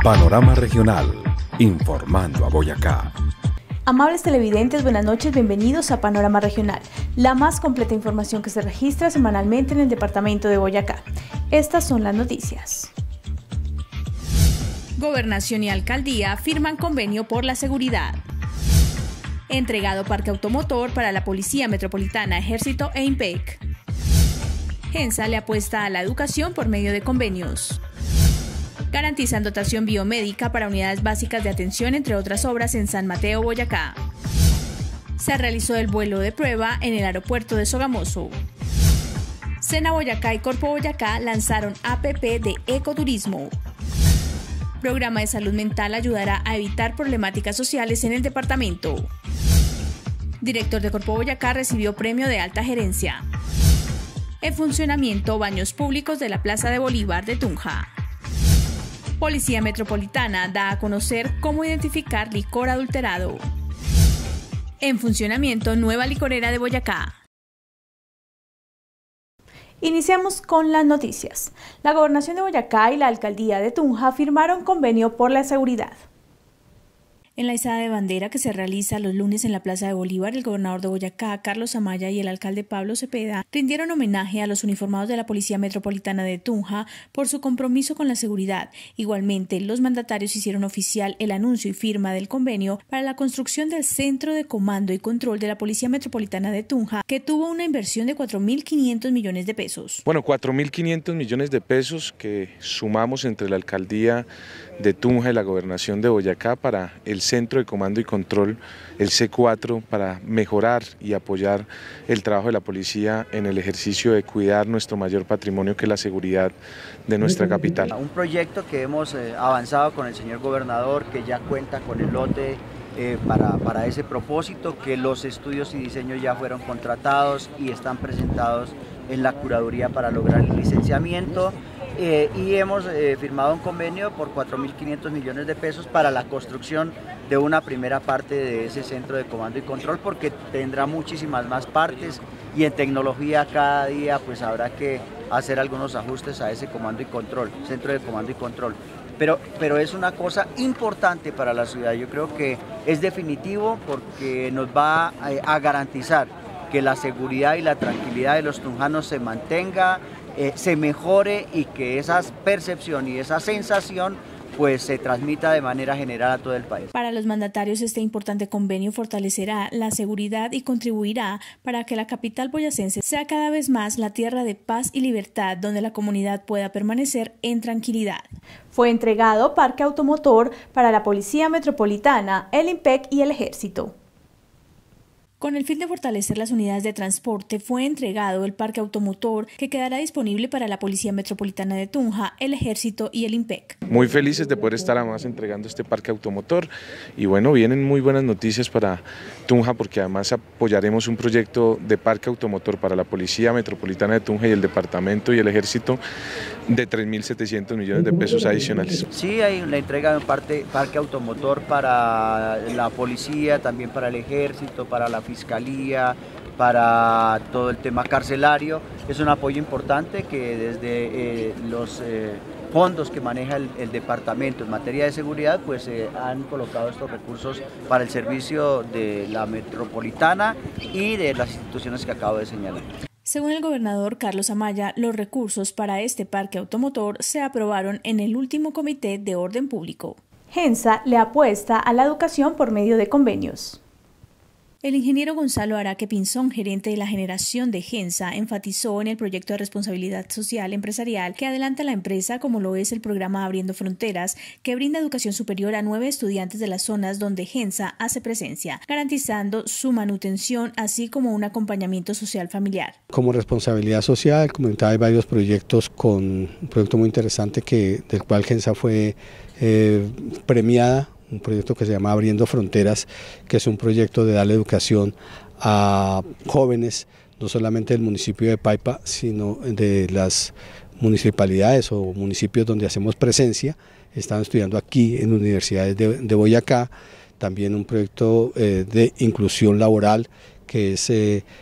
Panorama Regional, informando a Boyacá. Amables televidentes, buenas noches, bienvenidos a Panorama Regional, la más completa información que se registra semanalmente en el departamento de Boyacá. Estas son las noticias. Gobernación y Alcaldía firman convenio por la seguridad. Entregado parque automotor para la Policía Metropolitana, Ejército e IMPEC. Gensa le apuesta a la educación por medio de convenios. Garantizan dotación biomédica para unidades básicas de atención, entre otras obras, en San Mateo, Boyacá. Se realizó el vuelo de prueba en el aeropuerto de Sogamoso. Sena Boyacá y Corpo Boyacá lanzaron APP de ecoturismo. Programa de salud mental ayudará a evitar problemáticas sociales en el departamento. Director de Corpo Boyacá recibió premio de alta gerencia. En funcionamiento, baños públicos de la Plaza de Bolívar de Tunja. Policía Metropolitana da a conocer cómo identificar licor adulterado. En funcionamiento, nueva licorera de Boyacá. Iniciamos con las noticias. La Gobernación de Boyacá y la Alcaldía de Tunja firmaron convenio por la seguridad. En la izada de bandera que se realiza los lunes en la Plaza de Bolívar, el gobernador de Boyacá, Carlos Amaya, y el alcalde Pablo Cepeda rindieron homenaje a los uniformados de la Policía Metropolitana de Tunja por su compromiso con la seguridad. Igualmente, los mandatarios hicieron oficial el anuncio y firma del convenio para la construcción del Centro de Comando y Control de la Policía Metropolitana de Tunja, que tuvo una inversión de 4.500 millones de pesos. Bueno, 4.500 millones de pesos que sumamos entre la Alcaldía de Tunja y la Gobernación de Boyacá para el Centro de Comando y Control, el C4, para mejorar y apoyar el trabajo de la policía en el ejercicio de cuidar nuestro mayor patrimonio, que es la seguridad de nuestra capital. Un proyecto que hemos avanzado con el señor gobernador, que ya cuenta con el lote para ese propósito, que los estudios y diseños ya fueron contratados y están presentados en la curaduría para lograr el licenciamiento. Y hemos firmado un convenio por 4.500 millones de pesos para la construcción de una primera parte de ese centro de comando y control, porque tendrá muchísimas más partes y en tecnología cada día pues habrá que hacer algunos ajustes a ese comando y control, centro de comando y control. Pero es una cosa importante para la ciudad. Yo creo que es definitivo porque nos va a garantizar que la seguridad y la tranquilidad de los tunjanos se mantenga, se mejore y que esa percepción y esa sensación pues se transmita de manera general a todo el país. Para los mandatarios, este importante convenio fortalecerá la seguridad y contribuirá para que la capital boyacense sea cada vez más la tierra de paz y libertad, donde la comunidad pueda permanecer en tranquilidad. Fue entregado parque automotor para la Policía Metropolitana, el IMPEC y el Ejército. Con el fin de fortalecer las unidades de transporte, fue entregado el parque automotor que quedará disponible para la Policía Metropolitana de Tunja, el Ejército y el IMPEC. Muy felices de poder estar además entregando este parque automotor y bueno, vienen muy buenas noticias para Tunja porque además apoyaremos un proyecto de parque automotor para la Policía Metropolitana de Tunja y el Departamento y el Ejército de 3.700 millones de pesos adicionales. Sí, hay la entrega de un parque automotor para la Policía, también para el Ejército, para la Fiscalía, para todo el tema carcelario. Es un apoyo importante que desde los fondos que maneja el departamento en materia de seguridad pues han colocado estos recursos para el servicio de la metropolitana y de las instituciones que acabo de señalar. Según el gobernador Carlos Amaya, los recursos para este parque automotor se aprobaron en el último Comité de Orden Público. Gensa le apuesta a la educación por medio de convenios. El ingeniero Gonzalo Araque Pinzón, gerente de la generación de Gensa, enfatizó en el proyecto de responsabilidad social empresarial que adelanta la empresa, como lo es el programa Abriendo Fronteras, que brinda educación superior a 9 estudiantes de las zonas donde Gensa hace presencia, garantizando su manutención, así como un acompañamiento social familiar. Como responsabilidad social, comentaba, hay varios proyectos, con un proyecto muy interesante del cual Gensa fue premiada, un proyecto que se llama Abriendo Fronteras, que es un proyecto de darle educación a jóvenes, no solamente del municipio de Paipa, sino de las municipalidades o municipios donde hacemos presencia. Están estudiando aquí en universidades de Boyacá, también un proyecto de inclusión laboral que es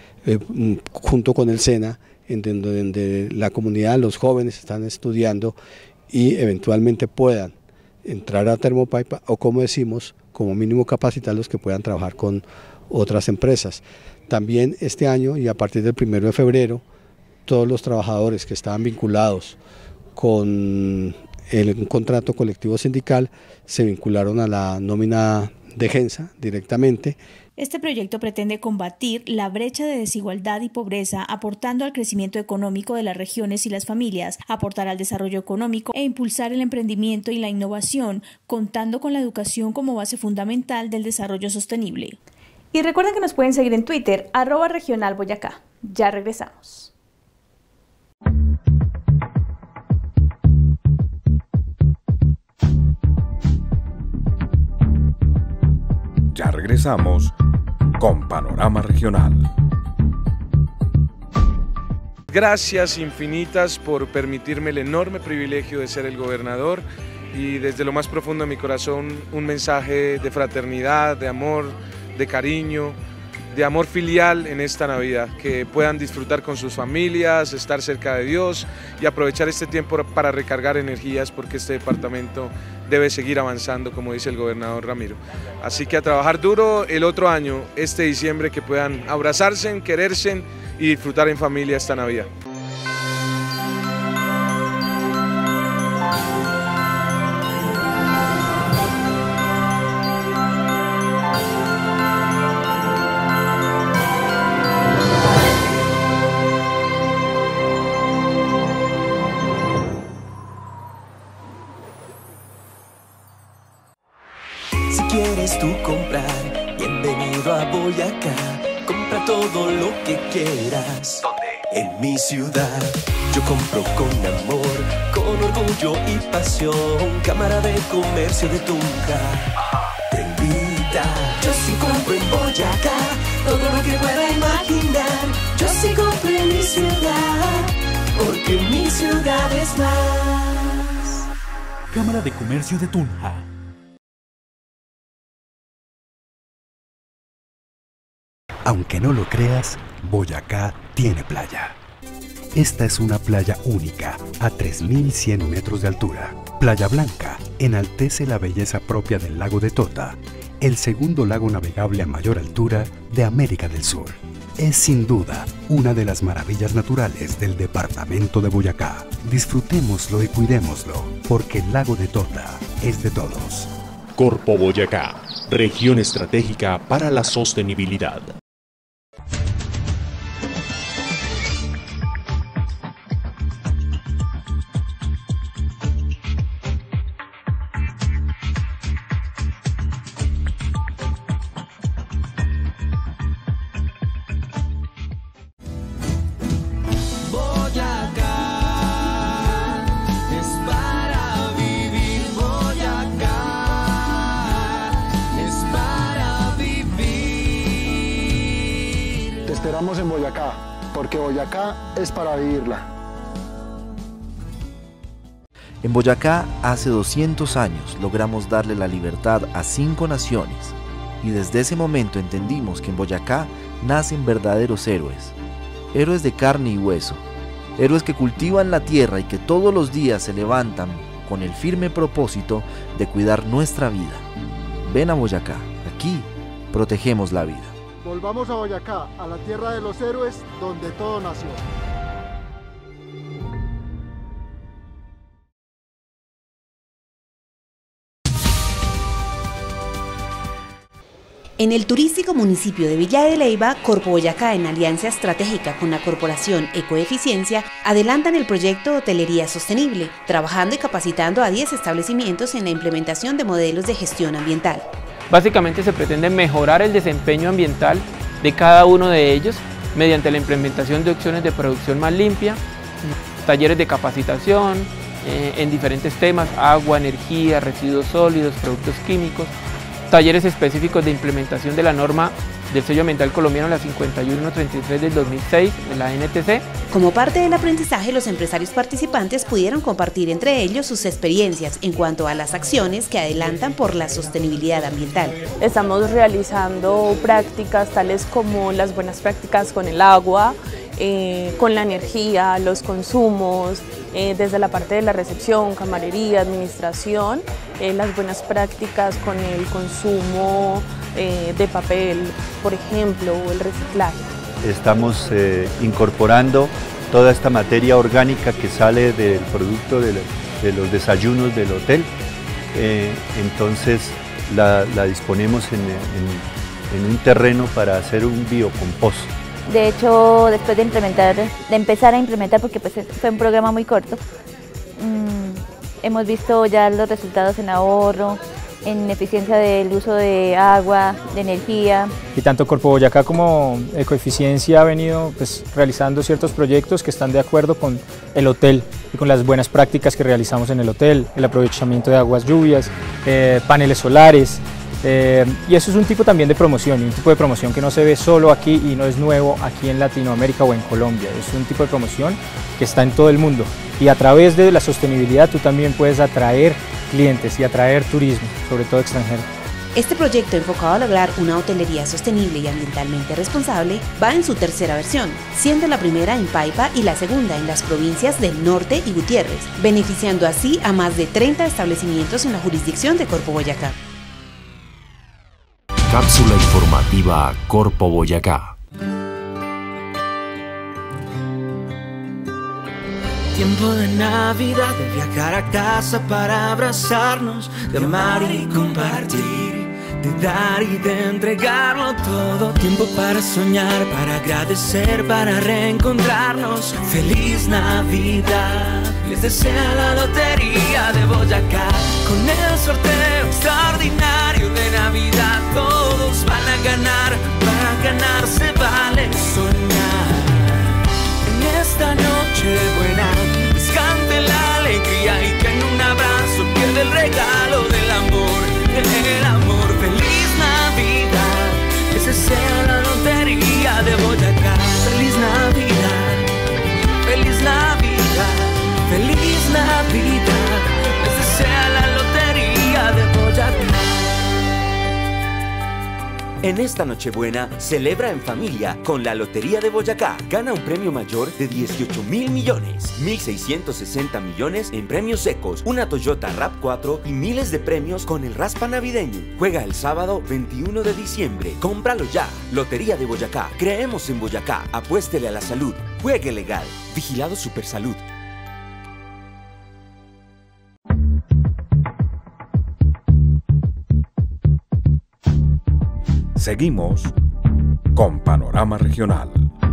junto con el SENA, en donde la comunidad, los jóvenes están estudiando y eventualmente puedan entrar a Termopaipa o, como decimos, como mínimo capacitarlos que puedan trabajar con otras empresas. También este año y a partir del 1 de febrero, todos los trabajadores que estaban vinculados con un contrato colectivo sindical se vincularon a la nómina de Gensa directamente. Este proyecto pretende combatir la brecha de desigualdad y pobreza, aportando al crecimiento económico de las regiones y las familias, aportar al desarrollo económico e impulsar el emprendimiento y la innovación, contando con la educación como base fundamental del desarrollo sostenible. Y recuerden que nos pueden seguir en Twitter, @regionalboyacá. Ya regresamos. Ya regresamos con Panorama Regional. Gracias infinitas por permitirme el enorme privilegio de ser el gobernador y desde lo más profundo de mi corazón un mensaje de fraternidad, de amor, de cariño, de amor filial en esta Navidad, que puedan disfrutar con sus familias, estar cerca de Dios y aprovechar este tiempo para recargar energías porque este departamento debe seguir avanzando, como dice el gobernador Ramiro. Así que a trabajar duro el otro año, este diciembre, que puedan abrazarse, quererse y disfrutar en familia esta Navidad. Si quieres tú comprar, bienvenido a Boyacá. Compra todo lo que quieras. ¿Dónde? En mi ciudad. Yo compro con amor, con orgullo y pasión. Cámara de Comercio de Tunja te invita. Yo sí compro en Boyacá, todo lo que pueda imaginar. Yo sí compro en mi ciudad, porque mi ciudad es más. Cámara de Comercio de Tunja. Aunque no lo creas, Boyacá tiene playa. Esta es una playa única, a 3.100 metros de altura. Playa Blanca enaltece la belleza propia del lago de Tota, el segundo lago navegable a mayor altura de América del Sur. Es sin duda una de las maravillas naturales del departamento de Boyacá. Disfrutémoslo y cuidémoslo, porque el lago de Tota es de todos. Corpo Boyacá, región estratégica para la sostenibilidad. Te esperamos en Boyacá, porque Boyacá es para vivirla. En Boyacá, hace 200 años, logramos darle la libertad a 5 naciones, y desde ese momento entendimos que en Boyacá nacen verdaderos héroes, héroes de carne y hueso, héroes que cultivan la tierra y que todos los días se levantan con el firme propósito de cuidar nuestra vida. Ven a Boyacá, aquí protegemos la vida. Volvamos a Boyacá, a la tierra de los héroes, donde todo nació. En el turístico municipio de Villa de Leyva, Corpo Boyacá, en alianza estratégica con la corporación Ecoeficiencia, adelantan el proyecto Hotelería Sostenible, trabajando y capacitando a 10 establecimientos en la implementación de modelos de gestión ambiental. Básicamente se pretende mejorar el desempeño ambiental de cada uno de ellos mediante la implementación de opciones de producción más limpia, talleres de capacitación en diferentes temas: agua, energía, residuos sólidos, productos químicos, talleres específicos de implementación de la norma del sello ambiental colombiano, la 51133 del 2006, de la NTC. Como parte del aprendizaje, los empresarios participantes pudieron compartir entre ellos sus experiencias en cuanto a las acciones que adelantan por la sostenibilidad ambiental. Estamos realizando prácticas tales como las buenas prácticas con el agua, con la energía, los consumos, desde la parte de la recepción, camarería, administración, las buenas prácticas con el consumo de papel, por ejemplo, o el reciclaje. Estamos incorporando toda esta materia orgánica que sale del producto de los desayunos del hotel, entonces la disponemos en un terreno para hacer un biocompost. De hecho, después de empezar a implementar, porque pues fue un programa muy corto, hemos visto ya los resultados en ahorro, en eficiencia del uso de agua, de energía. Y tanto Corpo Boyacá como Ecoeficiencia ha venido pues, realizando ciertos proyectos que están de acuerdo con el hotel y con las buenas prácticas que realizamos en el hotel, el aprovechamiento de aguas lluvias, paneles solares. Y eso es un tipo también de promoción, y un tipo de promoción que no se ve solo aquí y no es nuevo aquí en Latinoamérica o en Colombia, es un tipo de promoción que está en todo el mundo, y a través de la sostenibilidad tú también puedes atraer clientes y atraer turismo, sobre todo extranjero. Este proyecto enfocado a lograr una hotelería sostenible y ambientalmente responsable va en su tercera versión, siendo la primera en Paipa y la segunda en las provincias del Norte y Gutiérrez, beneficiando así a más de 30 establecimientos en la jurisdicción de Corpo Boyacá. Cápsula informativa Corpo Boyacá. Tiempo de Navidad, de viajar a casa para abrazarnos, de amar y compartir, de dar y de entregarlo todo. Tiempo para soñar, para agradecer, para reencontrarnos. ¡Feliz Navidad! Les desea la Lotería de Boyacá. Con el sorteo extraordinario de Navidad, todos van a ganar. Para ganar se vale soñar. En esta noche buena, descante la alegría y que en un abrazo pierde el regalo del amor, el amor. ¡Feliz Navidad! Les desea la Lotería de Boyacá. ¡Feliz Navidad! ¡Feliz Navidad! ¡Feliz Navidad! Les desea la Lotería de Boyacá. En esta Nochebuena, celebra en familia con la Lotería de Boyacá. Gana un premio mayor de 18.000 millones, 1.660 millones en premios secos, una Toyota RAV4 y miles de premios con el raspa navideño. Juega el sábado 21 de diciembre. Cómpralo ya. Lotería de Boyacá. Creemos en Boyacá. Apuéstele a la salud. Juegue legal. Vigilado Supersalud. Seguimos con Panorama Regional.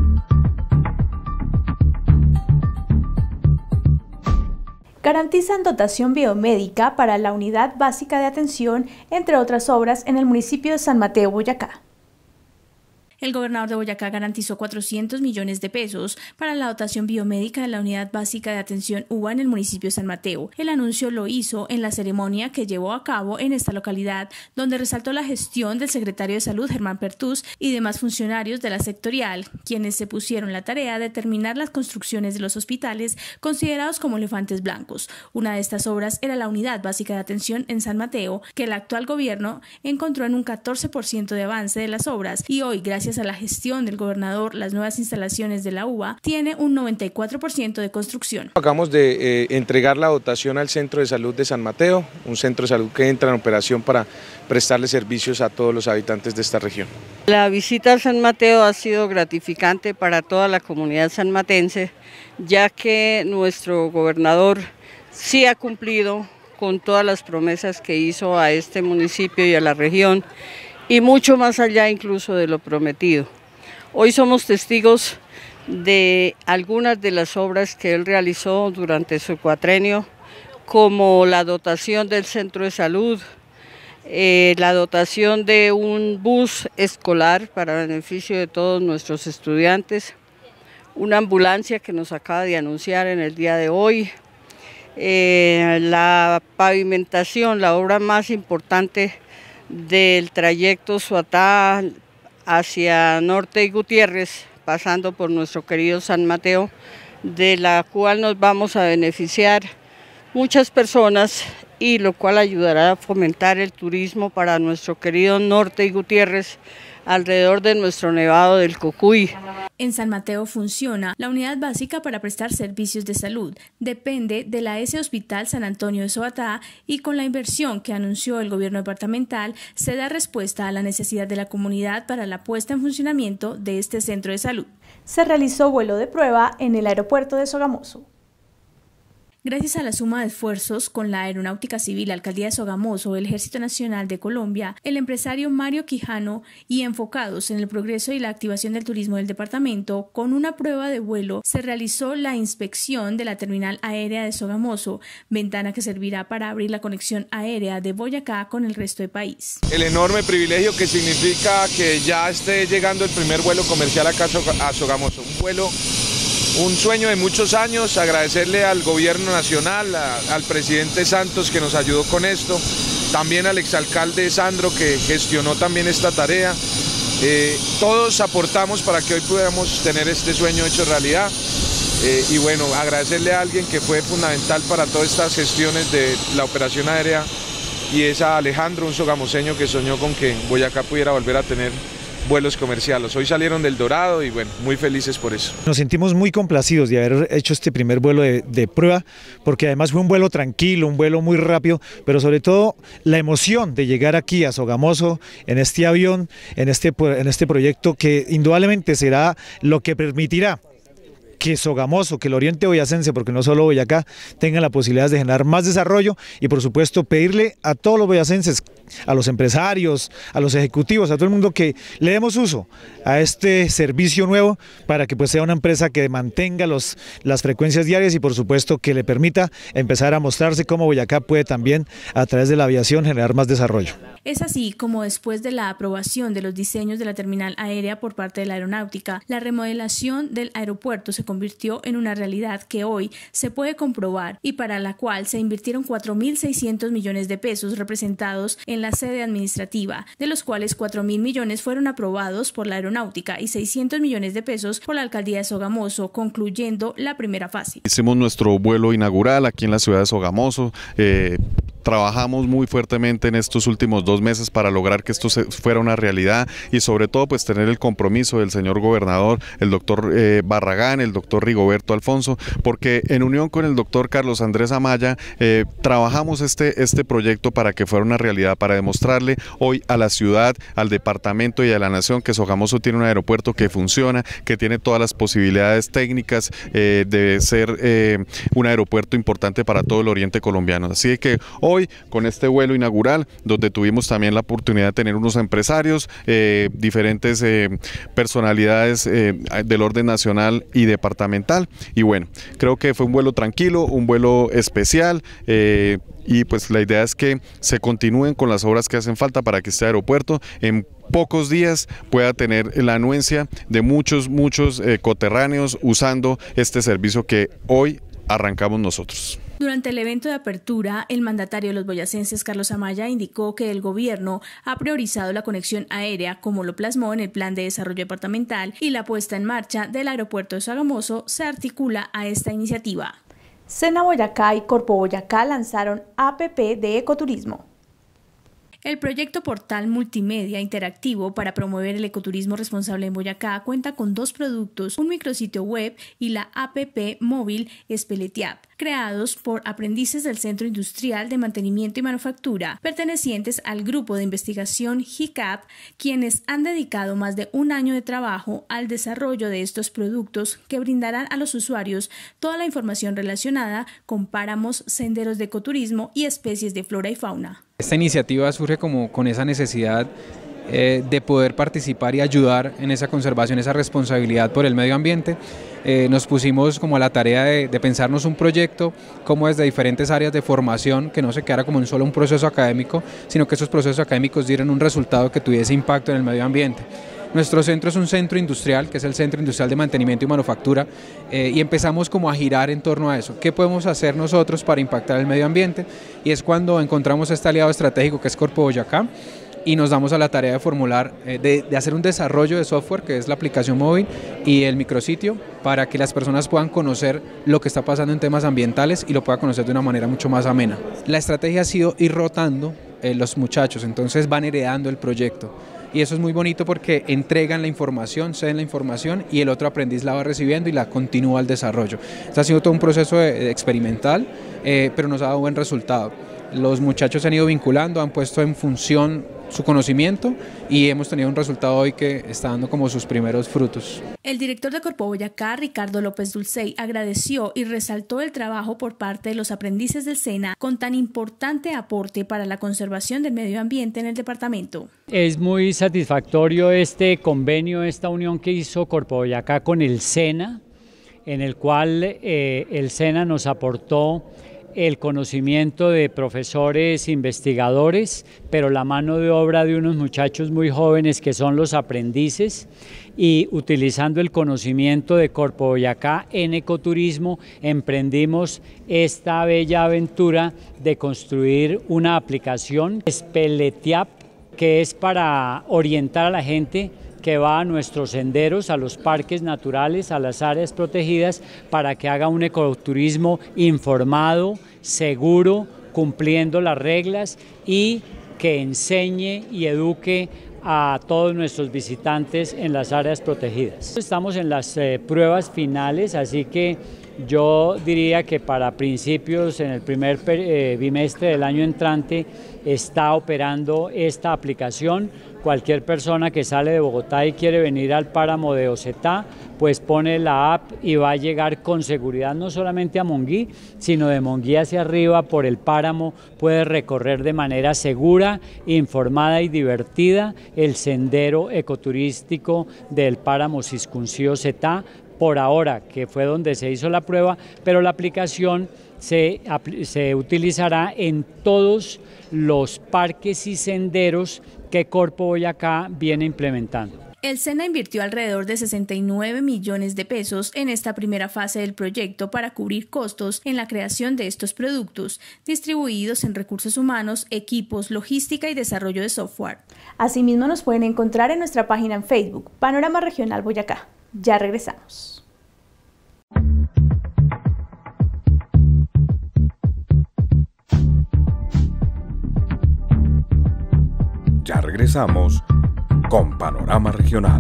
Garantizan dotación biomédica para la Unidad Básica de Atención, entre otras obras, en el municipio de San Mateo, Boyacá. El gobernador de Boyacá garantizó 400 millones de pesos para la dotación biomédica de la Unidad Básica de Atención UBA en el municipio de San Mateo. El anuncio lo hizo en la ceremonia que llevó a cabo en esta localidad, donde resaltó la gestión del secretario de Salud, Germán Pertús, y demás funcionarios de la sectorial, quienes se pusieron la tarea de terminar las construcciones de los hospitales considerados como elefantes blancos. Una de estas obras era la Unidad Básica de Atención en San Mateo, que el actual gobierno encontró en un 14% de avance de las obras, y hoy, gracias a la gestión del gobernador, las nuevas instalaciones de la UBA tiene un 94% de construcción. Acabamos de entregar la dotación al Centro de Salud de San Mateo, un centro de salud que entra en operación para prestarle servicios a todos los habitantes de esta región. La visita a San Mateo ha sido gratificante para toda la comunidad sanmatense, ya que nuestro gobernador sí ha cumplido con todas las promesas que hizo a este municipio y a la región, y mucho más allá incluso de lo prometido. Hoy somos testigos de algunas de las obras que él realizó durante su cuatrenio, como la dotación del centro de salud, la dotación de un bus escolar para beneficio de todos nuestros estudiantes, una ambulancia que nos acaba de anunciar en el día de hoy, la pavimentación, la obra más importante del trayecto Suatá hacia Norte y Gutiérrez, pasando por nuestro querido San Mateo, de la cual nos vamos a beneficiar muchas personas y lo cual ayudará a fomentar el turismo para nuestro querido Norte y Gutiérrez alrededor de nuestro Nevado del Cocuy. En San Mateo funciona la unidad básica para prestar servicios de salud. Depende de la S Hospital San Antonio de Soatá y con la inversión que anunció el gobierno departamental se da respuesta a la necesidad de la comunidad para la puesta en funcionamiento de este centro de salud. Se realizó vuelo de prueba en el aeropuerto de Sogamoso. Gracias a la suma de esfuerzos con la Aeronáutica Civil, la Alcaldía de Sogamoso, el Ejército Nacional de Colombia, el empresario Mario Quijano y enfocados en el progreso y la activación del turismo del departamento, con una prueba de vuelo se realizó la inspección de la terminal aérea de Sogamoso, ventana que servirá para abrir la conexión aérea de Boyacá con el resto del país. El enorme privilegio que significa que ya esté llegando el primer vuelo comercial acá a Sogamoso, un sueño de muchos años. Agradecerle al gobierno nacional, al presidente Santos que nos ayudó con esto, también al exalcalde Sandro que gestionó también esta tarea. Todos aportamos para que hoy podamos tener este sueño hecho realidad. Y bueno, agradecerle a alguien que fue fundamental para todas estas gestiones de la operación aérea y es a Alejandro, un sogamoseño que soñó con que Boyacá pudiera volver a tener vuelos comerciales. Hoy salieron del Dorado y bueno, muy felices por eso. Nos sentimos muy complacidos de haber hecho este primer vuelo de prueba, porque además fue un vuelo tranquilo, un vuelo muy rápido, pero sobre todo la emoción de llegar aquí a Sogamoso en este avión, en este proyecto que indudablemente será lo que permitirá que Sogamoso, que el oriente boyacense, porque no solo Boyacá, tengan la posibilidad de generar más desarrollo y por supuesto pedirle a todos los boyacenses, a los empresarios, a los ejecutivos, a todo el mundo que le demos uso a este servicio nuevo para que pues sea una empresa que mantenga las frecuencias diarias y por supuesto que le permita empezar a mostrarse cómo Boyacá puede también a través de la aviación generar más desarrollo. Es así como después de la aprobación de los diseños de la terminal aérea por parte de la Aeronáutica, la remodelación del aeropuerto se convirtió en una realidad que hoy se puede comprobar y para la cual se invirtieron 4.600 millones de pesos representados en la sede administrativa, de los cuales 4.000 millones fueron aprobados por la Aeronáutica y 600 millones de pesos por la Alcaldía de Sogamoso, concluyendo la primera fase. Hicimos nuestro vuelo inaugural aquí en la ciudad de Sogamoso. Trabajamos muy fuertemente en estos últimos 2 meses para lograr que esto fuera una realidad y sobre todo pues tener el compromiso del señor gobernador, el doctor Barragán, el doctor Rigoberto Alfonso, porque en unión con el doctor Carlos Andrés Amaya trabajamos este proyecto para que fuera una realidad, para demostrarle hoy a la ciudad, al departamento y a la nación que Sogamoso tiene un aeropuerto que funciona, que tiene todas las posibilidades técnicas de ser un aeropuerto importante para todo el oriente colombiano. Así que hoy con este vuelo inaugural, donde tuvimos también la oportunidad de tener unos empresarios, diferentes personalidades del orden nacional y departamental, y bueno, creo que fue un vuelo tranquilo, un vuelo especial, y pues la idea es que se continúen con las obras que hacen falta para que este aeropuerto en pocos días pueda tener la anuencia de muchos coterráneos usando este servicio que hoy arrancamos nosotros. Durante el evento de apertura, el mandatario de los boyacenses, Carlos Amaya, indicó que el gobierno ha priorizado la conexión aérea, como lo plasmó en el Plan de Desarrollo Departamental, y la puesta en marcha del aeropuerto de Sogamoso se articula a esta iniciativa. Sena Boyacá y Corpo Boyacá lanzaron APP de ecoturismo. El proyecto Portal Multimedia Interactivo para promover el ecoturismo responsable en Boyacá cuenta con 2 productos, un micrositio web y la APP móvil Espeletiap, creados por aprendices del Centro Industrial de Mantenimiento y Manufactura, pertenecientes al grupo de investigación HICAP, quienes han dedicado más de 1 año de trabajo al desarrollo de estos productos que brindarán a los usuarios toda la información relacionada con páramos, senderos de ecoturismo y especies de flora y fauna. Esta iniciativa surge como con esa necesidad de poder participar y ayudar en esa conservación, esa responsabilidad por el medio ambiente. Nos pusimos como a la tarea de pensarnos un proyecto como desde diferentes áreas de formación, que no se quedara como en solo un proceso académico, sino que esos procesos académicos dieran un resultado que tuviese impacto en el medio ambiente. Nuestro centro es un centro industrial, que es el Centro Industrial de Mantenimiento y Manufactura, y empezamos como a girar en torno a eso. ¿Qué podemos hacer nosotros para impactar el medio ambiente? Y es cuando encontramos este aliado estratégico que es Corpo Boyacá, y nos damos a la tarea de formular, de hacer un desarrollo de software, que es la aplicación móvil y el micrositio, para que las personas puedan conocer lo que está pasando en temas ambientales y lo puedan conocer de una manera mucho más amena. La estrategia ha sido ir rotando los muchachos, entonces van heredando el proyecto. y eso es muy bonito porque entregan la información, ceden la información y el otro aprendiz la va recibiendo y la continúa al desarrollo. Este ha sido todo un proceso experimental, pero nos ha dado buen resultado. Los muchachos se han ido vinculando, han puesto en función su conocimiento y hemos tenido un resultado hoy que está dando como sus primeros frutos. El director de Corpo Boyacá, Ricardo López Dulcey, agradeció y resaltó el trabajo por parte de los aprendices del SENA con tan importante aporte para la conservación del medio ambiente en el departamento. Es muy satisfactorio este convenio, esta unión que hizo Corpo Boyacá con el SENA, en el cual el SENA nos aportó el conocimiento de profesores investigadores, pero la mano de obra de unos muchachos muy jóvenes que son los aprendices, y utilizando el conocimiento de Corpo Boyacá en ecoturismo emprendimos esta bella aventura de construir una aplicación Speletiap, que es para orientar a la gente que va a nuestros senderos, a los parques naturales, a las áreas protegidas, para que haga un ecoturismo informado, seguro, cumpliendo las reglas y que enseñe y eduque a todos nuestros visitantes en las áreas protegidas. Estamos en las pruebas finales, así que yo diría que para principios, en el primer bimestre del año entrante, está operando esta aplicación. Cualquier persona que sale de Bogotá y quiere venir al páramo de Ocetá, pues pone la app y va a llegar con seguridad no solamente a Monguí, sino de Monguí hacia arriba por el páramo, puede recorrer de manera segura, informada y divertida el sendero ecoturístico del páramo Ciscuncí-Ocetá, por ahora, que fue donde se hizo la prueba, pero la aplicación se utilizará en todos los parques y senderos que Corpo Boyacá viene implementando. El SENA invirtió alrededor de 69 millones de pesos en esta primera fase del proyecto para cubrir costos en la creación de estos productos, distribuidos en recursos humanos, equipos, logística y desarrollo de software. Asimismo nos pueden encontrar en nuestra página en Facebook, Panorama Regional Boyacá. Ya regresamos. Ya regresamos con Panorama Regional.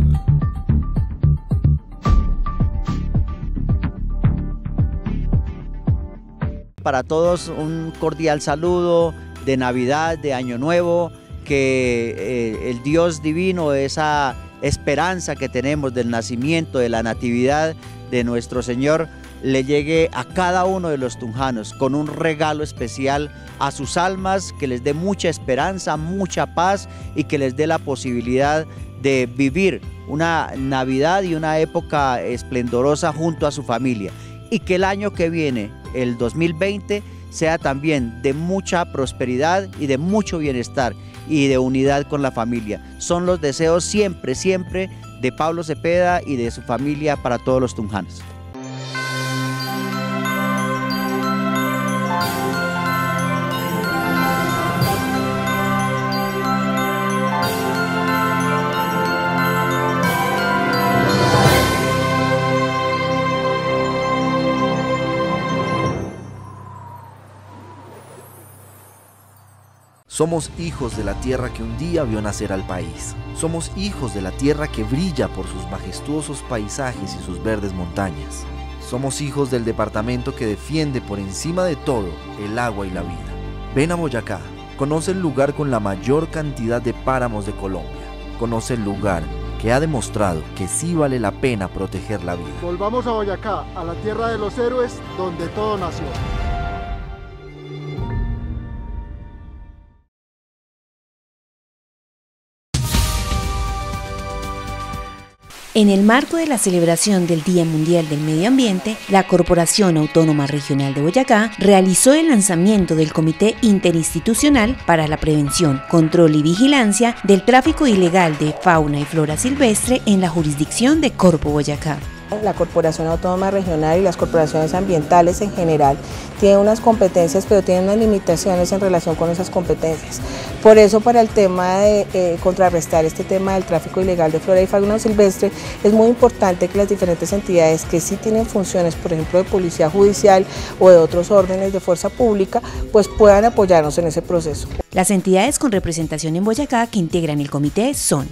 Para todos un cordial saludo de Navidad, de Año Nuevo, que el Dios divino, esa esperanza que tenemos del nacimiento, de la natividad de nuestro Señor, le llegue a cada uno de los tunjanos con un regalo especial a sus almas, que les dé mucha esperanza, mucha paz y que les dé la posibilidad de vivir una Navidad y una época esplendorosa junto a su familia. Y que el año que viene, el 2020, sea también de mucha prosperidad y de mucho bienestar y de unidad con la familia. Son los deseos siempre, siempre de Pablo Cepeda y de su familia para todos los tunjanos. Somos hijos de la tierra que un día vio nacer al país. Somos hijos de la tierra que brilla por sus majestuosos paisajes y sus verdes montañas. Somos hijos del departamento que defiende por encima de todo el agua y la vida. Ven a Boyacá, conoce el lugar con la mayor cantidad de páramos de Colombia. Conoce el lugar que ha demostrado que sí vale la pena proteger la vida. Volvamos a Boyacá, a la tierra de los héroes, donde todo nació. En el marco de la celebración del Día Mundial del Medio Ambiente, la Corporación Autónoma Regional de Boyacá realizó el lanzamiento del Comité Interinstitucional para la Prevención, Control y Vigilancia del Tráfico Ilegal de Fauna y Flora Silvestre en la jurisdicción de Corpo Boyacá. La Corporación Autónoma Regional y las corporaciones ambientales en general tienen unas competencias, pero tienen unas limitaciones en relación con esas competencias. Por eso, para el tema de contrarrestar este tema del tráfico ilegal de flora y fauna silvestre, es muy importante que las diferentes entidades que sí tienen funciones, por ejemplo, de policía judicial o de otros órdenes de fuerza pública, pues puedan apoyarnos en ese proceso. Las entidades con representación en Boyacá que integran el comité son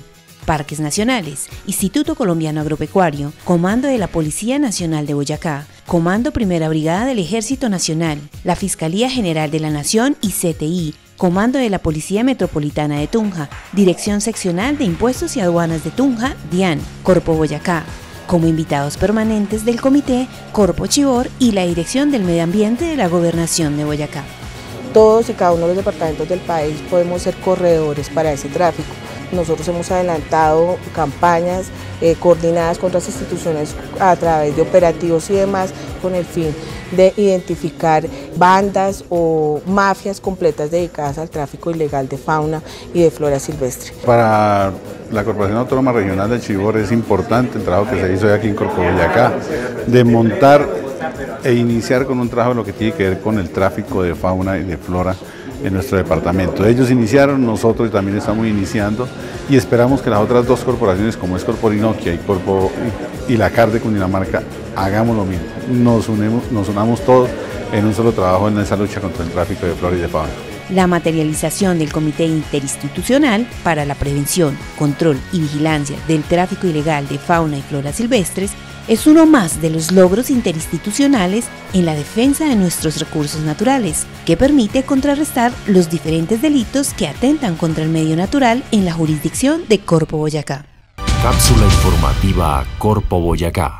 Parques Nacionales, Instituto Colombiano Agropecuario, Comando de la Policía Nacional de Boyacá, Comando Primera Brigada del Ejército Nacional, la Fiscalía General de la Nación y CTI, Comando de la Policía Metropolitana de Tunja, Dirección Seccional de Impuestos y Aduanas de Tunja, DIAN, Corpo Boyacá. Como invitados permanentes del comité, Corpo Chivor y la Dirección del Medio Ambiente de la Gobernación de Boyacá. Todos y cada uno de los departamentos del país podemos ser corredores para ese tráfico. Nosotros hemos adelantado campañas coordinadas con otras instituciones a través de operativos y demás con el fin de identificar bandas o mafias completas dedicadas al tráfico ilegal de fauna y de flora silvestre. Para la Corporación Autónoma Regional del Chivor es importante el trabajo que se hizo aquí en Corpo Boyacá, de montar e iniciar con un trabajo lo que tiene que ver con el tráfico de fauna y de flora en nuestro departamento. Ellos iniciaron, nosotros también estamos iniciando y esperamos que las otras dos corporaciones como es Corporinoquia y la CAR de Cundinamarca hagamos lo mismo, nos unamos todos en un solo trabajo en esa lucha contra el tráfico de flora y de fauna. La materialización del Comité Interinstitucional para la Prevención, Control y Vigilancia del Tráfico Ilegal de Fauna y Flora Silvestres es uno más de los logros interinstitucionales en la defensa de nuestros recursos naturales, que permite contrarrestar los diferentes delitos que atentan contra el medio natural en la jurisdicción de Corpo Boyacá. Cápsula informativa Corpo Boyacá.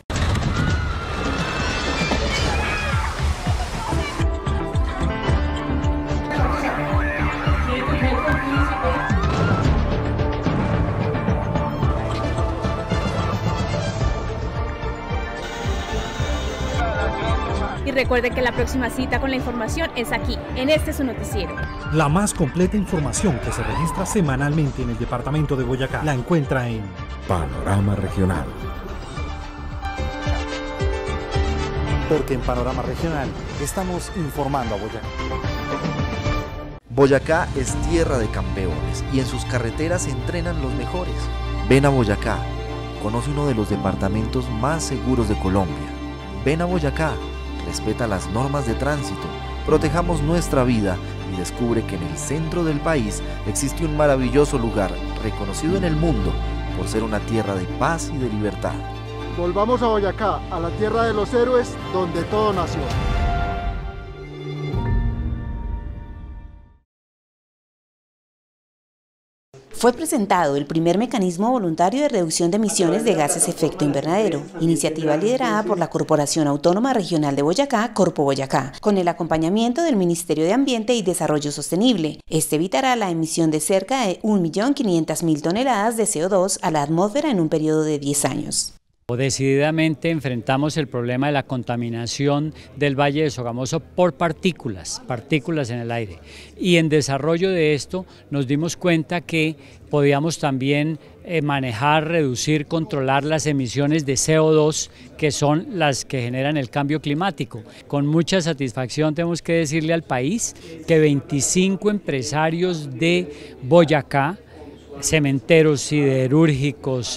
Y recuerde que la próxima cita con la información es aquí, en este su noticiero. La más completa información que se registra semanalmente en el departamento de Boyacá la encuentra en Panorama Regional. Porque en Panorama Regional estamos informando a Boyacá. Boyacá es tierra de campeones y en sus carreteras se entrenan los mejores. Ven a Boyacá, conoce uno de los departamentos más seguros de Colombia. Ven a Boyacá, respeta las normas de tránsito, protejamos nuestra vida y descubre que en el centro del país existe un maravilloso lugar reconocido en el mundo por ser una tierra de paz y de libertad. Volvamos a Boyacá, a la tierra de los héroes, donde todo nació. Fue presentado el primer mecanismo voluntario de reducción de emisiones de gases efecto invernadero, iniciativa liderada por la Corporación Autónoma Regional de Boyacá, Corpo Boyacá, con el acompañamiento del Ministerio de Ambiente y Desarrollo Sostenible. Este evitará la emisión de cerca de 1.500.000 toneladas de CO2 a la atmósfera en un periodo de 10 años. Decididamente enfrentamos el problema de la contaminación del Valle de Sogamoso por partículas en el aire. Y en desarrollo de esto nos dimos cuenta que podíamos también manejar, reducir, controlar las emisiones de CO2 que son las que generan el cambio climático. Con mucha satisfacción tenemos que decirle al país que 25 empresarios de Boyacá, cementeros siderúrgicos,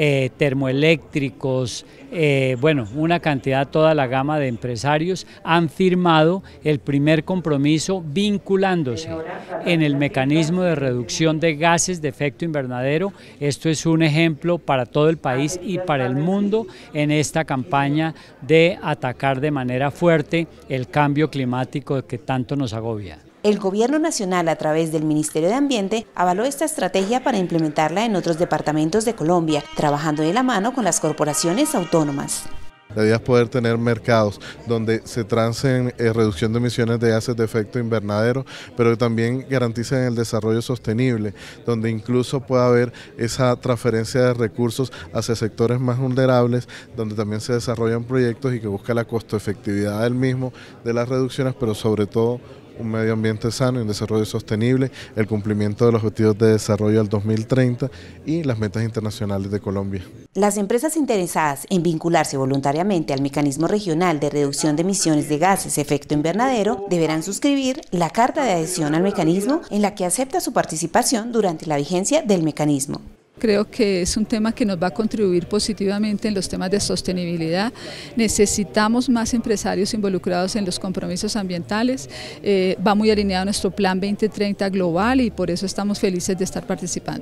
termoeléctricos, bueno, una cantidad, toda la gama de empresarios han firmado el primer compromiso vinculándose en el mecanismo de reducción de gases de efecto invernadero. Esto es un ejemplo para todo el país y para el mundo en esta campaña de atacar de manera fuerte el cambio climático que tanto nos agobia. El Gobierno Nacional, a través del Ministerio de Ambiente, avaló esta estrategia para implementarla en otros departamentos de Colombia, trabajando de la mano con las corporaciones autónomas. La idea es poder tener mercados donde se trancen reducción de emisiones de gases de efecto invernadero, pero también garanticen el desarrollo sostenible, donde incluso pueda haber esa transferencia de recursos hacia sectores más vulnerables, donde también se desarrollan proyectos y que busca la costoefectividad del mismo, de las reducciones, pero sobre todo un medio ambiente sano y un desarrollo sostenible, el cumplimiento de los objetivos de desarrollo al 2030 y las metas internacionales de Colombia. Las empresas interesadas en vincularse voluntariamente al Mecanismo Regional de Reducción de Emisiones de Gases Efecto Invernadero deberán suscribir la carta de adhesión al mecanismo en la que acepta su participación durante la vigencia del mecanismo. Creo que es un tema que nos va a contribuir positivamente en los temas de sostenibilidad. Necesitamos más empresarios involucrados en los compromisos ambientales. Va muy alineado a nuestro Plan 2030 global y por eso estamos felices de estar participando.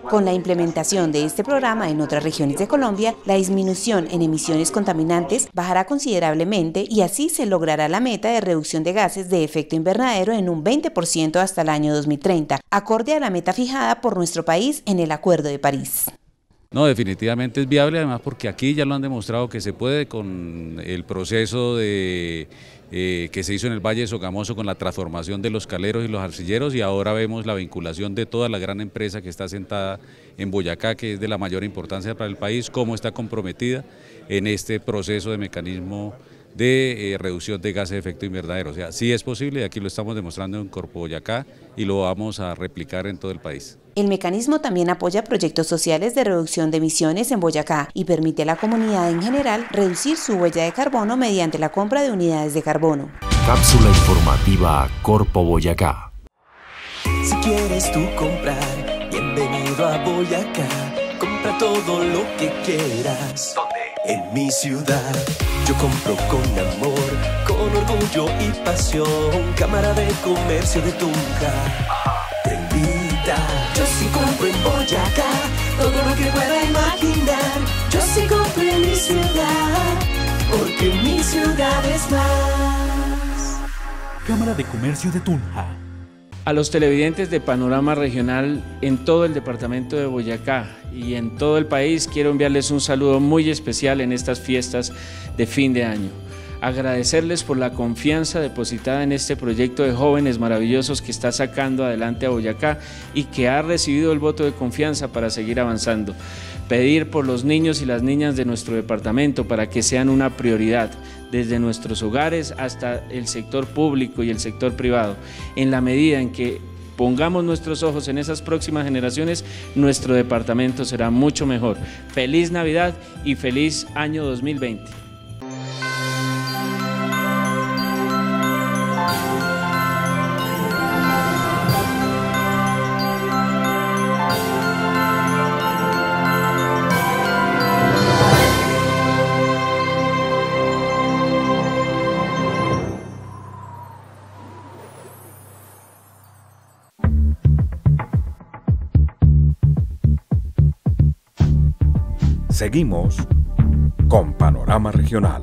Con la implementación de este programa en otras regiones de Colombia, la disminución en emisiones contaminantes bajará considerablemente y así se logrará la meta de reducción de gases de efecto invernadero en un 20% hasta el año 2030, acorde a la meta fijada por nuestro país en el Acuerdo de París. No, definitivamente es viable, además porque aquí ya lo han demostrado que se puede con el proceso de que se hizo en el Valle de Sogamoso con la transformación de los caleros y los arcilleros, y ahora vemos la vinculación de toda la gran empresa que está asentada en Boyacá, que es de la mayor importancia para el país, cómo está comprometida en este proceso de mecanismo de reducción de gases de efecto invernadero. O sea, sí es posible y aquí lo estamos demostrando en Corpo Boyacá y lo vamos a replicar en todo el país. El mecanismo también apoya proyectos sociales de reducción de emisiones en Boyacá y permite a la comunidad en general reducir su huella de carbono mediante la compra de unidades de carbono. Cápsula informativa Corpo Boyacá. Si quieres tú comprar, bienvenido a Boyacá. Compra todo lo que quieras. ¿Dónde? En mi ciudad. Yo compro con amor, con orgullo y pasión. Cámara de Comercio de Tunja te invita. Yo sí compro en Boyacá, todo lo que pueda imaginar. Yo sí compro en mi ciudad, porque mi ciudad es más. Cámara de Comercio de Tunja. A los televidentes de Panorama Regional en todo el departamento de Boyacá y en todo el país quiero enviarles un saludo muy especial en estas fiestas de fin de año. Agradecerles por la confianza depositada en este proyecto de jóvenes maravillosos que está sacando adelante a Boyacá y que ha recibido el voto de confianza para seguir avanzando. Pedir por los niños y las niñas de nuestro departamento para que sean una prioridad, desde nuestros hogares hasta el sector público y el sector privado. En la medida en que pongamos nuestros ojos en esas próximas generaciones, nuestro departamento será mucho mejor. Feliz Navidad y feliz año 2020. Seguimos con Panorama Regional.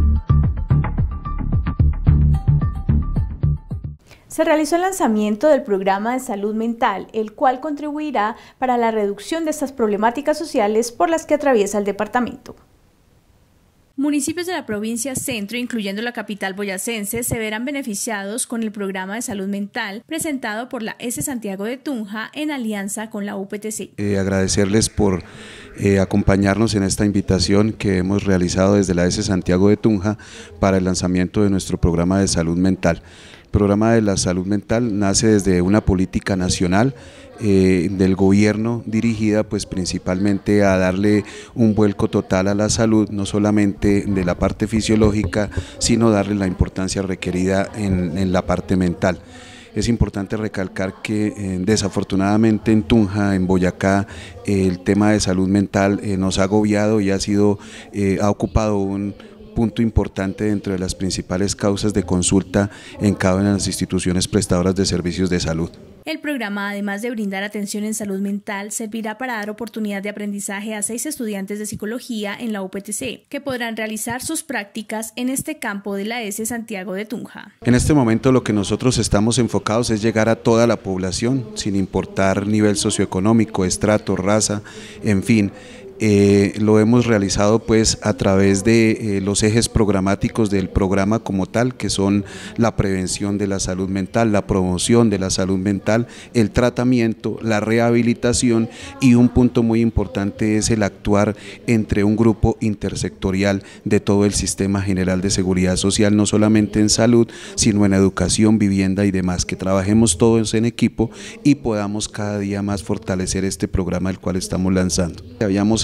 Se realizó el lanzamiento del programa de salud mental, el cual contribuirá para la reducción de estas problemáticas sociales por las que atraviesa el departamento. Municipios de la provincia Centro, incluyendo la capital boyacense, se verán beneficiados con el programa de salud mental presentado por la S. Santiago de Tunja en alianza con la UPTC. Agradecerles por acompañarnos en esta invitación que hemos realizado desde la S. Santiago de Tunja para el lanzamiento de nuestro programa de salud mental. El programa de la salud mental nace desde una política nacional del gobierno dirigida pues principalmente a darle un vuelco total a la salud, no solamente de la parte fisiológica, sino darle la importancia requerida en la parte mental. Es importante recalcar que desafortunadamente en Tunja, en Boyacá, el tema de salud mental nos ha agobiado y ha ocupado un punto importante dentro de las principales causas de consulta en cada una de las instituciones prestadoras de servicios de salud. El programa, además de brindar atención en salud mental, servirá para dar oportunidad de aprendizaje a 6 estudiantes de psicología en la UPTC, que podrán realizar sus prácticas en este campo de la S. Santiago de Tunja. En este momento lo que nosotros estamos enfocados es llegar a toda la población, sin importar nivel socioeconómico, estrato, raza, en fin. Lo hemos realizado pues a través de los ejes programáticos del programa como tal, que son la prevención de la salud mental, la promoción de la salud mental, el tratamiento, la rehabilitación, y un punto muy importante es el actuar entre un grupo intersectorial de todo el sistema general de seguridad social, no solamente en salud, sino en educación, vivienda y demás, que trabajemos todos en equipo y podamos cada día más fortalecer este programa el cual estamos lanzando. Habíamos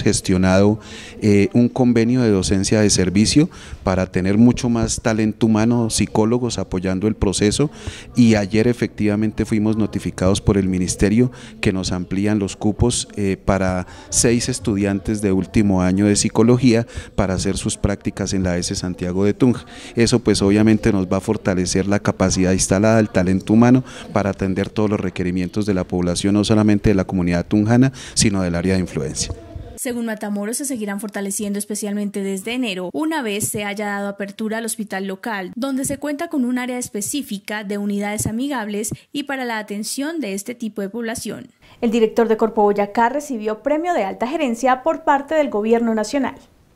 gestionado un convenio de docencia de servicio para tener mucho más talento humano, psicólogos apoyando el proceso, y ayer efectivamente fuimos notificados por el Ministerio que nos amplían los cupos para 6 estudiantes de último año de psicología para hacer sus prácticas en la ES Santiago de Tunja. Eso pues obviamente nos va a fortalecer la capacidad instalada, el talento humano para atender todos los requerimientos de la población, no solamente de la comunidad tunjana, sino del área de influencia. Según Matamoros, se seguirán fortaleciendo especialmente desde enero, una vez se haya dado apertura al hospital local, donde se cuenta con un área específica de unidades amigables y para la atención de este tipo de población. El director de Corpo Boyacá recibió premio de alta gerencia por parte del Gobierno Nacional.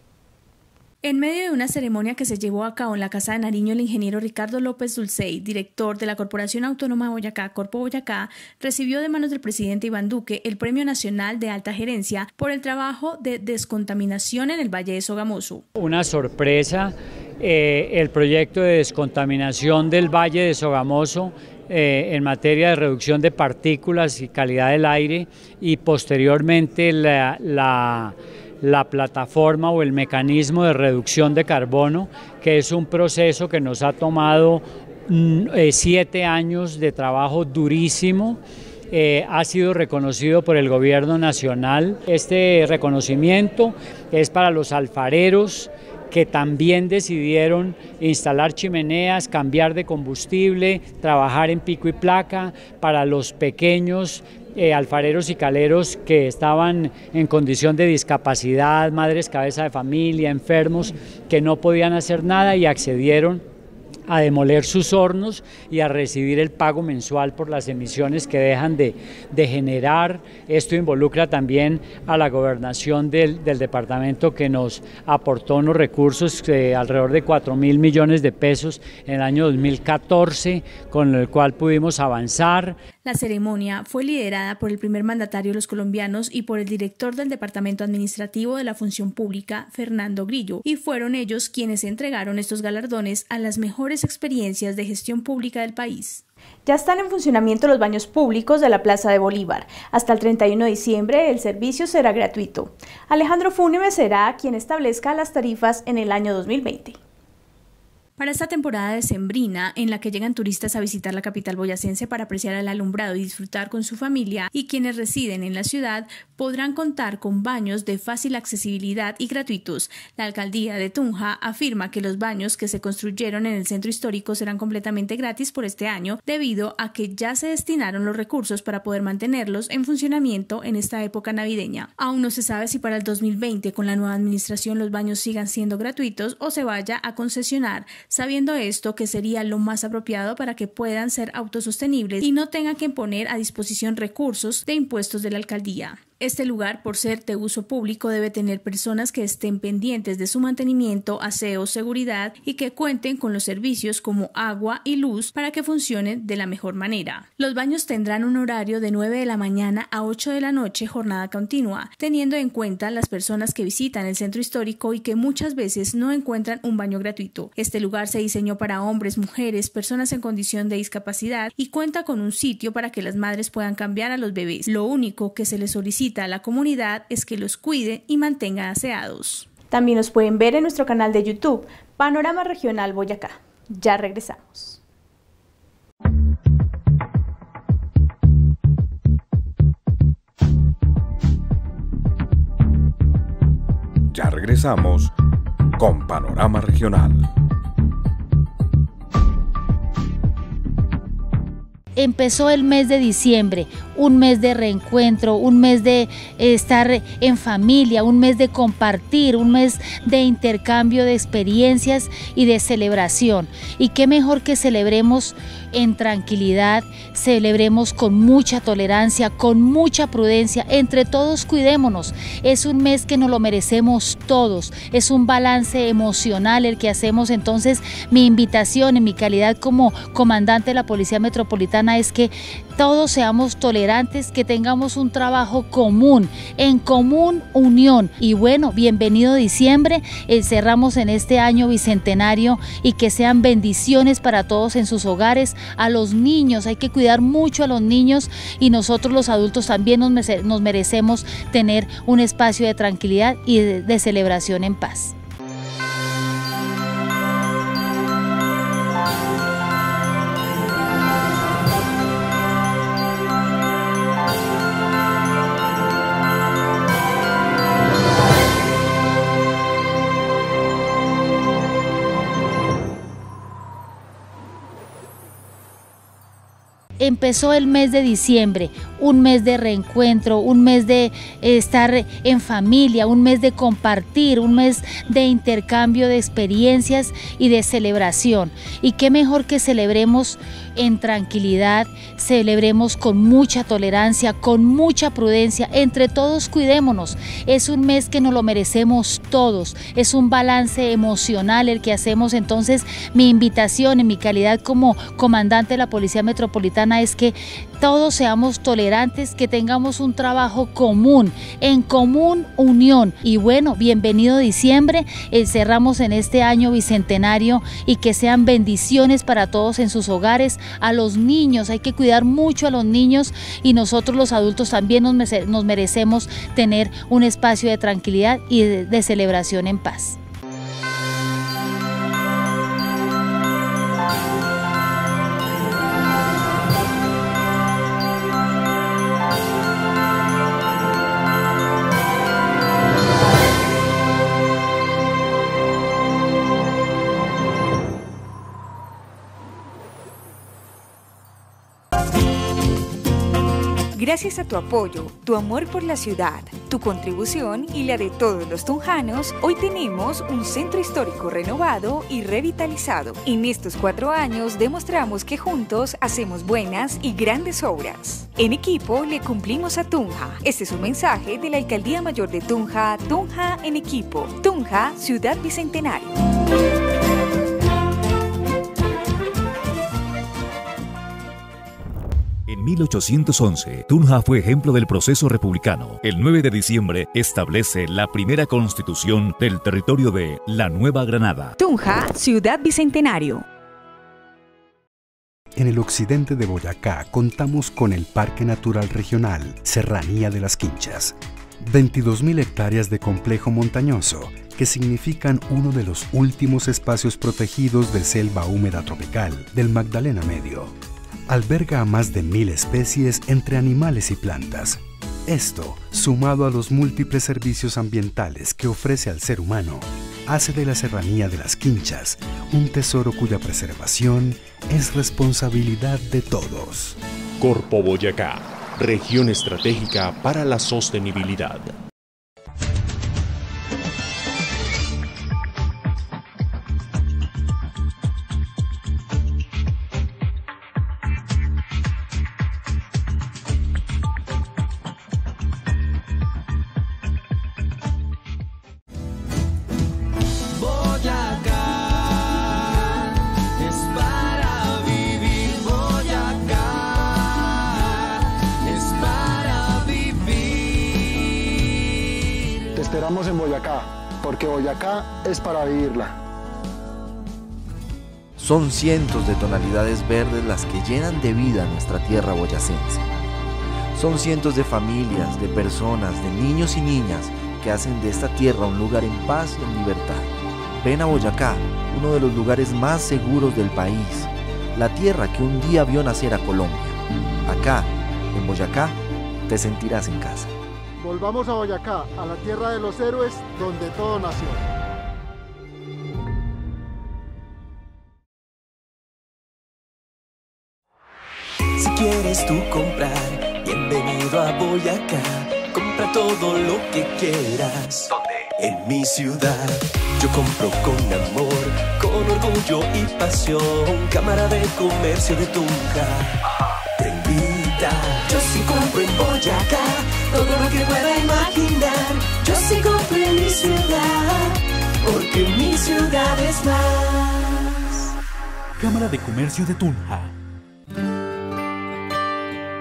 En medio de una ceremonia que se llevó a cabo en la Casa de Nariño, el ingeniero Ricardo López Dulcey, director de la Corporación Autónoma de Boyacá, Corpo Boyacá, recibió de manos del presidente Iván Duque el Premio Nacional de Alta Gerencia por el trabajo de descontaminación en el Valle de Sogamoso. Una sorpresa, el proyecto de descontaminación del Valle de Sogamoso en materia de reducción de partículas y calidad del aire, y posteriormente la plataforma o el mecanismo de reducción de carbono, que es un proceso que nos ha tomado 7 años de trabajo durísimo. Ha sido reconocido por el Gobierno Nacional. Este reconocimiento es para los alfareros que también decidieron instalar chimeneas, cambiar de combustible, trabajar en pico y placa, para los pequeños alfareros y caleros que estaban en condición de discapacidad, madres cabeza de familia, enfermos, que no podían hacer nada y accedieron a demoler sus hornos y a recibir el pago mensual por las emisiones que dejan de generar. Esto involucra también a la gobernación del departamento, que nos aportó unos recursos alrededor de 4.000 millones de pesos en el año 2014, con el cual pudimos avanzar. La ceremonia fue liderada por el primer mandatario de los colombianos y por el director del Departamento Administrativo de la Función Pública, Fernando Grillo, y fueron ellos quienes entregaron estos galardones a las mejores experiencias de gestión pública del país. Ya están en funcionamiento los baños públicos de la Plaza de Bolívar. Hasta el 31 de diciembre el servicio será gratuito. Alejandro Fúnime será quien establezca las tarifas en el año 2020. Para esta temporada decembrina, en la que llegan turistas a visitar la capital boyacense para apreciar el alumbrado y disfrutar con su familia, y quienes residen en la ciudad podrán contar con baños de fácil accesibilidad y gratuitos. La alcaldía de Tunja afirma que los baños que se construyeron en el centro histórico serán completamente gratis por este año, debido a que ya se destinaron los recursos para poder mantenerlos en funcionamiento en esta época navideña. Aún no se sabe si para el 2020, con la nueva administración, los baños sigan siendo gratuitos o se vaya a concesionar, sabiendo esto que sería lo más apropiado para que puedan ser autosostenibles y no tengan que poner a disposición recursos de impuestos de la alcaldía. Este lugar, por ser de uso público, debe tener personas que estén pendientes de su mantenimiento, aseo, seguridad y que cuenten con los servicios como agua y luz para que funcionen de la mejor manera. Los baños tendrán un horario de 9 de la mañana a 8 de la noche, jornada continua, teniendo en cuenta las personas que visitan el centro histórico y que muchas veces no encuentran un baño gratuito. Este lugar se diseñó para hombres, mujeres, personas en condición de discapacidad y cuenta con un sitio para que las madres puedan cambiar a los bebés. Lo único que se les solicita a la comunidad es que los cuide y mantengan aseados. También nos pueden ver en nuestro canal de YouTube, Panorama Regional Boyacá. Ya regresamos. Ya regresamos con Panorama Regional. Empezó el mes de diciembre, un mes de reencuentro, un mes de estar en familia, un mes de compartir, un mes de intercambio de experiencias y de celebración. Y qué mejor que celebremos en tranquilidad, celebremos con mucha tolerancia, con mucha prudencia, entre todos cuidémonos. Es un mes que nos lo merecemos todos, es un balance emocional el que hacemos. Entonces mi invitación en mi calidad como comandante de la Policía Metropolitana es que todos seamos tolerantes, que tengamos un trabajo común, en común unión. Y bueno, bienvenido diciembre, cerramos en este año bicentenario y que sean bendiciones para todos en sus hogares. A los niños, hay que cuidar mucho a los niños y nosotros los adultos también nos merecemos tener un espacio de tranquilidad y de celebración en paz. Empezó el mes de diciembre, un mes de reencuentro, un mes de estar en familia, un mes de compartir, un mes de intercambio de experiencias y de celebración. Y qué mejor que celebremos en tranquilidad, celebremos con mucha tolerancia, con mucha prudencia, entre todos cuidémonos. Es un mes que nos lo merecemos todos, es un balance emocional el que hacemos. Entonces mi invitación en mi calidad como comandante de la Policía Metropolitana es que todos seamos tolerantes, que tengamos un trabajo común, en común unión. Y bueno, bienvenido diciembre, cerramos en este año bicentenario y que sean bendiciones para todos en sus hogares. A los niños, hay que cuidar mucho a los niños y nosotros los adultos también nos merecemos tener un espacio de tranquilidad y de celebración en paz. Gracias a tu apoyo, tu amor por la ciudad, tu contribución y la de todos los tunjanos, hoy tenemos un centro histórico renovado y revitalizado. En estos 4 años demostramos que juntos hacemos buenas y grandes obras. En equipo le cumplimos a Tunja. Este es un mensaje de la Alcaldía Mayor de Tunja, Tunja en equipo. Tunja, Ciudad Bicentenario. En 1811, Tunja fue ejemplo del proceso republicano. El 9 de diciembre establece la primera constitución del territorio de la Nueva Granada. Tunja, Ciudad Bicentenario. En el occidente de Boyacá contamos con el Parque Natural Regional Serranía de las Quinchas. 22.000 hectáreas de complejo montañoso que significan uno de los últimos espacios protegidos de selva húmeda tropical del Magdalena Medio. Alberga a más de 1.000 especies entre animales y plantas. Esto, sumado a los múltiples servicios ambientales que ofrece al ser humano, hace de la Serranía de las Quinchas un tesoro cuya preservación es responsabilidad de todos. Corpo Boyacá, región estratégica para la sostenibilidad. Esperamos en Boyacá, porque Boyacá es para vivirla. Son cientos de tonalidades verdes las que llenan de vida nuestra tierra boyacense. Son cientos de familias, de personas, de niños y niñas que hacen de esta tierra un lugar en paz y en libertad. Ven a Boyacá, uno de los lugares más seguros del país, la tierra que un día vio nacer a Colombia. Acá, en Boyacá, te sentirás en casa. Volvamos a Boyacá, a la tierra de los héroes, donde todo nació. Si quieres tú comprar, bienvenido a Boyacá. Compra todo lo que quieras. ¿Dónde? En mi ciudad. Yo compro con amor, con orgullo y pasión. Cámara de Comercio de Tunja te invita. Yo sí compro en Boyacá, todo lo que pueda imaginar. Yo sí compro en mi ciudad, porque mi ciudad es más. Cámara de Comercio de Tunja.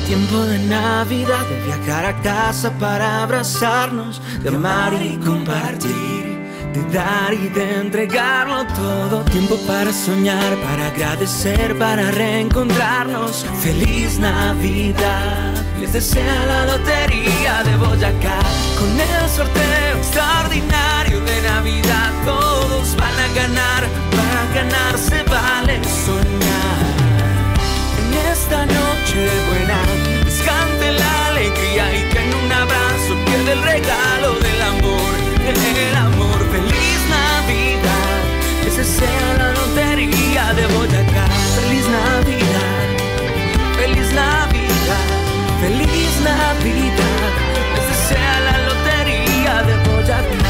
Tiempo de Navidad, de viajar a casa para abrazarnos, de amar y compartir, de dar y de entregarlo todo. Tiempo para soñar, para agradecer, para reencontrarnos. Feliz Navidad, les desea la Lotería de Boyacá. Con el sorteo extraordinario de Navidad, todos van a ganar, para ganar se vale soñar. En esta noche buena, descante la alegría y que en un abrazo pierde el regalo del amor, del amor. Feliz Navidad, les desea la Lotería de Boyacá. Feliz Navidad, feliz Navidad, feliz Navidad, les desea la Lotería de Boyacá.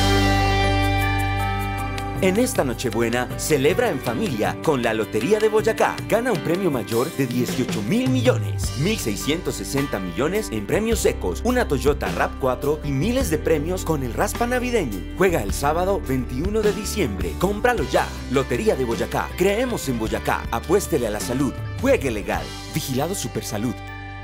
En esta Nochebuena, celebra en familia con la Lotería de Boyacá. Gana un premio mayor de 18.000 millones, 1.660 millones en premios secos, una Toyota RAV4 y miles de premios con el raspa navideño. Juega el sábado 21 de diciembre. Cómpralo ya. Lotería de Boyacá. Creemos en Boyacá. Apuéstele a la salud. Juegue legal. Vigilado Supersalud.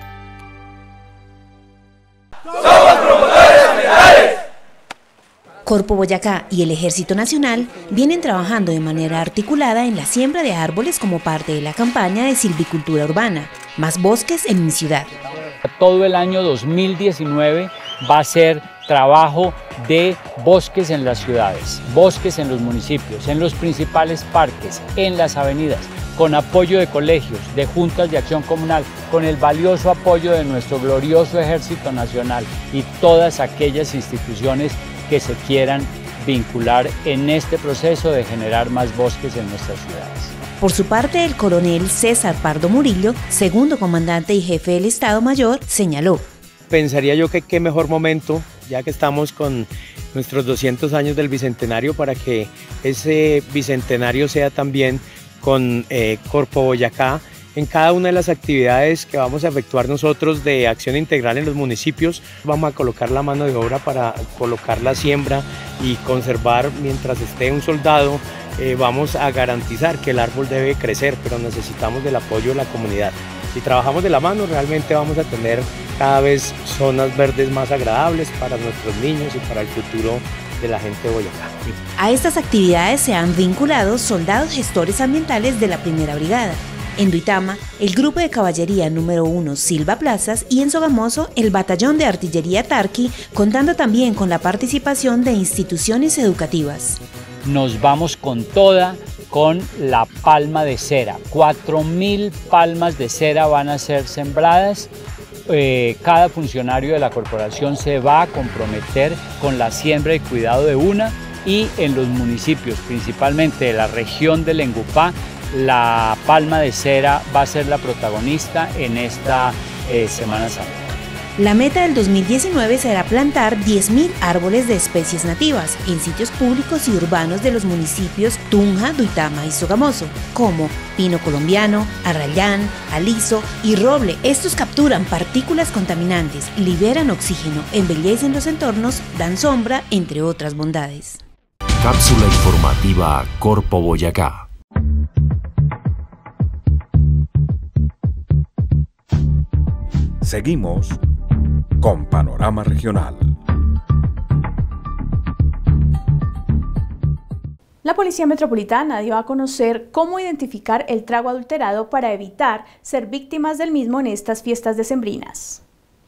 Corpo Boyacá y el Ejército Nacional vienen trabajando de manera articulada en la siembra de árboles como parte de la campaña de silvicultura urbana, Más bosques en mi ciudad. Todo el año 2019 va a ser trabajo de bosques en las ciudades, bosques en los municipios, en los principales parques, en las avenidas, con apoyo de colegios, de juntas de acción comunal, con el valioso apoyo de nuestro glorioso Ejército Nacional y todas aquellas instituciones que se quieran vincular en este proceso de generar más bosques en nuestras ciudades. Por su parte, el coronel César Pardo Murillo, segundo comandante y jefe del Estado Mayor, señaló: pensaría yo que qué mejor momento, ya que estamos con nuestros 200 años del Bicentenario, para que ese Bicentenario sea también con Corpo Boyacá en cada una de las actividades que vamos a efectuar nosotros de acción integral en los municipios. Vamos a colocar la mano de obra para colocar la siembra y conservar mientras esté un soldado. Vamos a garantizar que el árbol debe crecer, pero necesitamos del apoyo de la comunidad. Si trabajamos de la mano, realmente vamos a tener cada vez zonas verdes más agradables para nuestros niños y para el futuro de la gente de Boyacá. A estas actividades se han vinculado soldados gestores ambientales de la Primera Brigada. En Duitama, el Grupo de Caballería número 1 Silva Plazas y en Sogamoso, el Batallón de Artillería Tarqui, contando también con la participación de instituciones educativas. Nos vamos con toda, con la palma de cera. 4.000 palmas de cera van a ser sembradas. Cada funcionario de la corporación se va a comprometer con la siembra y cuidado de una, y en los municipios, principalmente de la región del Engupá, la palma de cera va a ser la protagonista en esta Semana Santa. La meta del 2019 será plantar 10.000 árboles de especies nativas en sitios públicos y urbanos de los municipios Tunja, Duitama y Sogamoso, como pino colombiano, arrayán, aliso y roble. Estos capturan partículas contaminantes, liberan oxígeno, embellecen los entornos, dan sombra, entre otras bondades. Cápsula informativa Corpo Boyacá. Seguimos con Panorama Regional. La Policía Metropolitana dio a conocer cómo identificar el trago adulterado para evitar ser víctimas del mismo en estas fiestas decembrinas.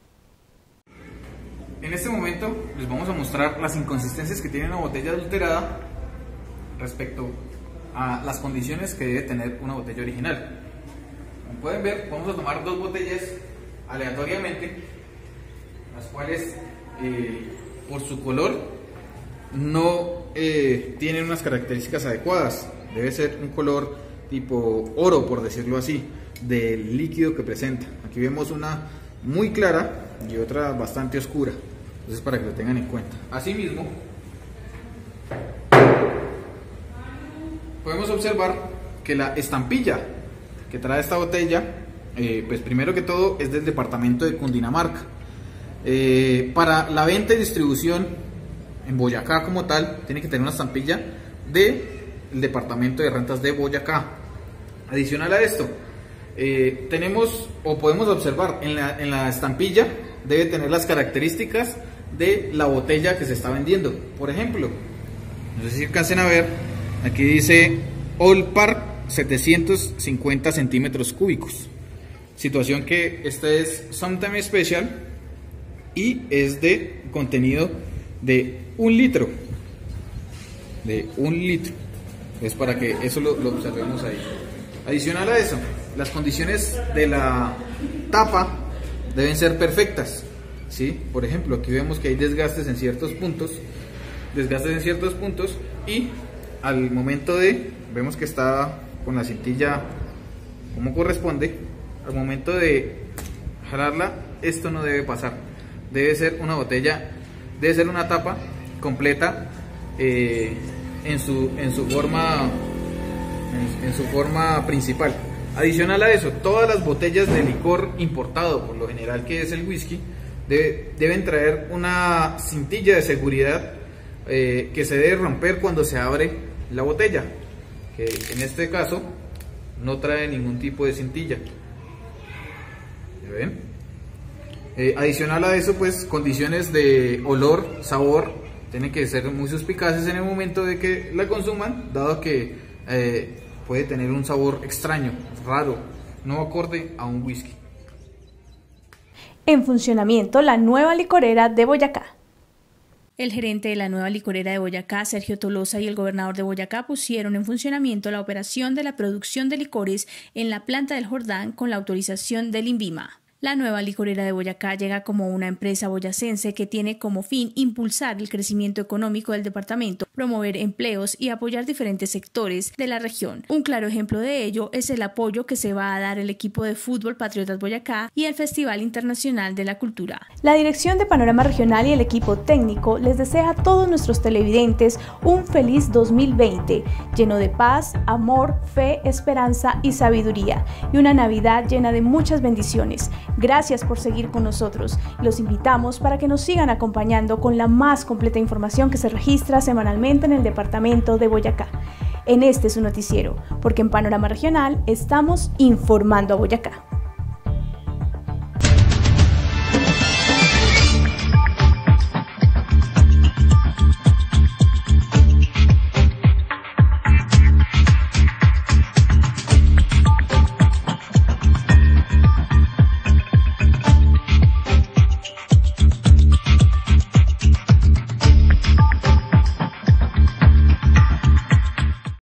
En este momento les vamos a mostrar las inconsistencias que tiene una botella adulterada respecto a las condiciones que debe tener una botella original. Como pueden ver, vamos a tomar dos botellas aleatoriamente, las cuales por su color no tienen unas características adecuadas. Debe ser un color tipo oro, por decirlo así, del líquido que presenta. Aquí vemos una muy clara y otra bastante oscura, entonces para que lo tengan en cuenta. Asimismo, podemos observar que la estampilla que trae esta botella, pues primero que todo es del departamento de Cundinamarca. Para la venta y distribución en Boyacá como tal, tiene que tener una estampilla del departamento de rentas de Boyacá. Adicional a esto, tenemos o podemos observar en la estampilla, debe tener las características de la botella que se está vendiendo. Por ejemplo, no sé si alcancen a ver, aquí dice All Park 750 centímetros cúbicos, situación que esta es Sometime Special y es de contenido de 1 litro, es para que eso lo observemos ahí. Adicional a eso, las condiciones de la tapa deben ser perfectas, ¿sí? Por ejemplo, aquí vemos que hay desgastes en ciertos puntos, y al momento vemos que está con la cintilla como corresponde, al momento de jalarla, esto no debe pasar, debe ser una botella, debe ser una tapa completa en su forma principal. Adicional a eso, todas las botellas de licor importado, por lo general que es el whisky, deben traer una cintilla de seguridad que se debe romper cuando se abre la botella, que en este caso no trae ningún tipo de cintilla. ¿Ven? Adicional a eso, pues condiciones de olor, sabor, tienen que ser muy suspicaces en el momento de que la consuman, dado que puede tener un sabor extraño, raro, no acorde a un whisky. En funcionamiento la nueva licorera de Boyacá. El gerente de la nueva licorera de Boyacá, Sergio Tolosa, y el gobernador de Boyacá pusieron en funcionamiento la operación de la producción de licores en la planta del Jordán con la autorización del INVIMA. La nueva licorera de Boyacá llega como una empresa boyacense que tiene como fin impulsar el crecimiento económico del departamento, promover empleos y apoyar diferentes sectores de la región. Un claro ejemplo de ello es el apoyo que se va a dar el equipo de fútbol Patriotas Boyacá y el Festival Internacional de la Cultura. La dirección de Panorama Regional y el equipo técnico les desea a todos nuestros televidentes un feliz 2020, lleno de paz, amor, fe, esperanza y sabiduría, y una Navidad llena de muchas bendiciones. Gracias por seguir con nosotros. Los invitamos para que nos sigan acompañando con la más completa información que se registra semanalmente en el departamento de Boyacá. En este su noticiero, porque en Panorama Regional estamos informando a Boyacá.